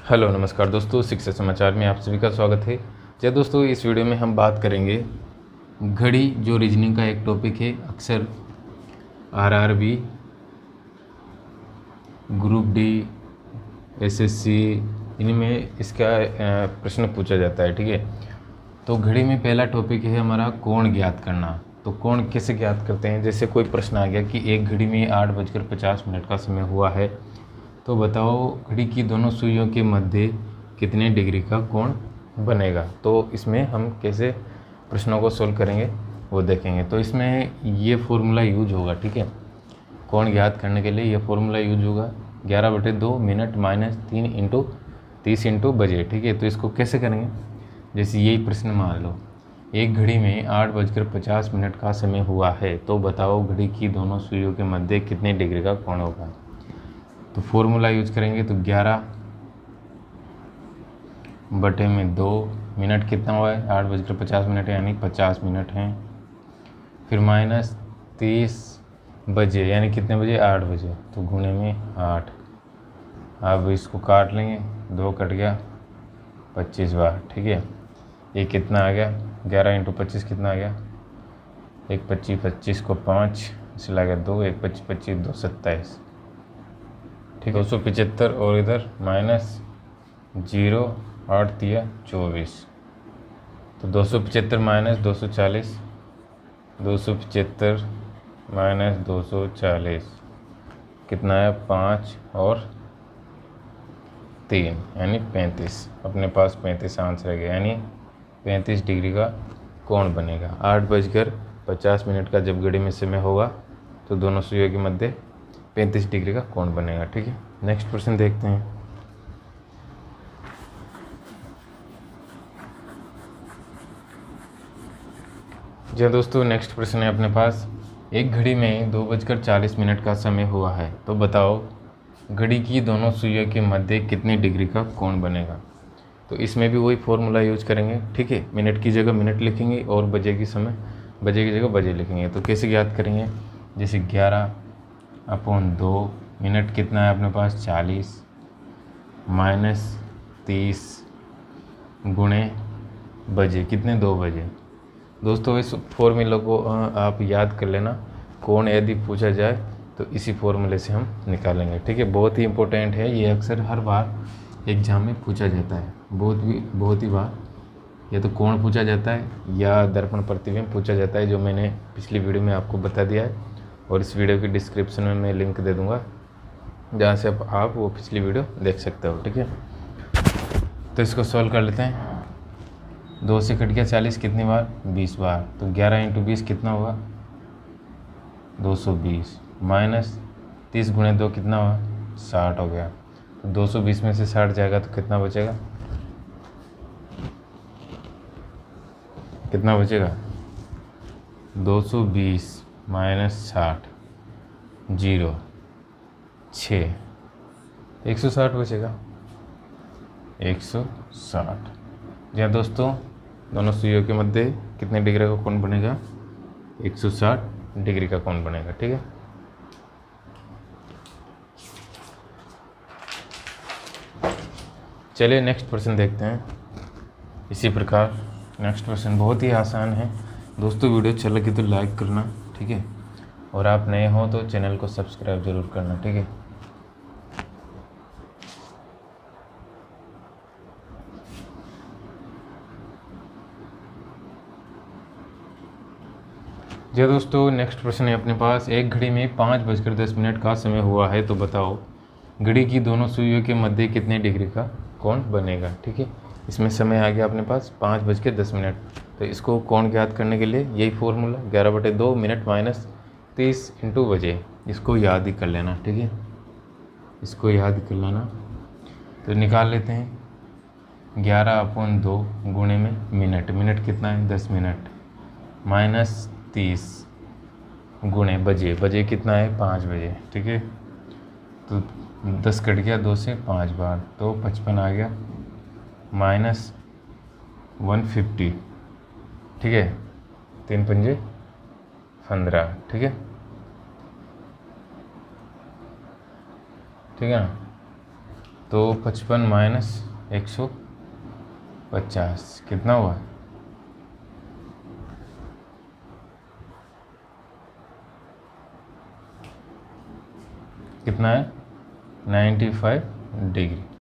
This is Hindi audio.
हेलो नमस्कार दोस्तों, शिक्षा समाचार में आप सभी का स्वागत है। जय दोस्तों, इस वीडियो में हम बात करेंगे घड़ी, जो रीजनिंग का एक टॉपिक है। अक्सर आरआरबी, ग्रुप डी, एसएससी, इनमें इसका प्रश्न पूछा जाता है। ठीक है, तो घड़ी में पहला टॉपिक है हमारा कोण ज्ञात करना। तो कोण कैसे ज्ञात करते हैं? जैसे कोई प्रश्न आ गया कि एक घड़ी में 8:50 का समय हुआ है, तो बताओ घड़ी की दोनों सुइयों के मध्य कितने डिग्री का कोण बनेगा। तो इसमें हम कैसे प्रश्नों को सोल्व करेंगे वो देखेंगे। तो इसमें ये फॉर्मूला यूज होगा। ठीक है, कोण ज्ञात करने के लिए ये फॉर्मूला यूज होगा 11/2 मिनट -3 × 30 × बजे। ठीक है, तो इसको कैसे करेंगे? जैसे यही प्रश्न मान लो, एक घड़ी में 8:50 का समय हुआ है, तो बताओ घड़ी की दोनों सुइयों के मध्य कितने डिग्री का कोण होगा। तो फॉर्मूला यूज करेंगे तो 11/2 मिनट कितना हुआ है? 8:50 यानी 50 मिनट हैं। फिर -30 बजे यानी कितने बजे? 8 बजे। तो गुणे में 8। अब इसको काट लेंगे, 2 कट गया, 25 बार। ठीक है, ये कितना आ गया? 11 × 25 कितना आ गया? 1 25, 25 को 5 इसे लगा 2, 1 25 25 2 27। ठीक है, 275 और इधर -0 8 दिया 24। तो 275 - 240, 275 - 240 कितना है? 5 और 3 यानी 35। अपने पास 35 आंसर है, यानी 35 डिग्री का कोण बनेगा। 8:50 का जब घड़ी में समय होगा तो दोनों सुइयों के मध्य 35 डिग्री का कोण बनेगा। ठीक है, नेक्स्ट प्रश्न देखते हैं। जी दोस्तों, नेक्स्ट प्रश्न है अपने पास, एक घड़ी में 2:40 का समय हुआ है, तो बताओ घड़ी की दोनों सुइयों के मध्य कितने डिग्री का कोण बनेगा। तो इसमें भी वही फॉर्मूला यूज करेंगे। ठीक है, मिनट की जगह मिनट लिखेंगे और बजे की जगह बजे लिखेंगे। तो कैसे ज्ञात करेंगे? जैसे 11/2 मिनट कितना है अपने पास? 40 -30 गुणे बजे कितने? 2 बजे। दोस्तों, इस फॉर्मूले को आप याद कर लेना। कोण यदि पूछा जाए तो इसी फॉर्मूले से हम निकालेंगे। ठीक है, बहुत ही इम्पोर्टेंट है ये, अक्सर हर बार एग्जाम में पूछा जाता है। बहुत ही बार या तो कोण पूछा जाता है या दर्पण प्रतिबिंब पूछा जाता है, जो मैंने पिछली वीडियो में आपको बता दिया है। और इस वीडियो की डिस्क्रिप्शन में मैं लिंक दे दूंगा, जहाँ से आप वो पिछली वीडियो देख सकते हो। ठीक है, तो इसको सॉल्व कर लेते हैं। 2 से कट गया 40 कितनी बार? 20 बार। तो 11 × 20 कितना होगा? 220 -30 गुणे 2 कितना हुआ? 60 हो गया। तो 220 में से 60 जाएगा तो कितना बचेगा? कितना बचेगा? 220 - 60 0 6 160 बचेगा। 160। जी हाँ दोस्तों, दोनों सुइयों के मध्य कितने डिग्री का कोण बनेगा? 160 डिग्री का कोण बनेगा। ठीक है, चलिए नेक्स्ट प्रश्न देखते हैं। इसी प्रकार नेक्स्ट प्रश्न बहुत ही आसान है दोस्तों। वीडियो अच्छा लगे तो लाइक करना। ठीक है, और आप नए हो तो चैनल को सब्सक्राइब जरूर करना। ठीक है, जी दोस्तों, नेक्स्ट प्रश्न है अपने पास, एक घड़ी में 5:10 का समय हुआ है, तो बताओ घड़ी की दोनों सुइयों के मध्य कितने डिग्री का कोण बनेगा। ठीक है, इसमें समय आ गया अपने पास 5:10। तो इसको कोण ज्ञात करने के लिए यही फॉर्मूला 11/2 मिनट -30 × बजे, इसको याद ही कर लेना। ठीक है, इसको याद कर लेना। तो निकाल लेते हैं। 11/2 गुणे में मिनट, मिनट कितना है? 10 मिनट -30 गुणे बजे, बजे कितना है? 5 बजे। ठीक है, तो 10 कट गया 2 से 5 बार, तो 55 आ गया -150। ठीक है, 3 पंजे 15। ठीक है, ठीक है ना। तो 55 माइनस 150 कितना हुआ? कितना है? 95 डिग्री।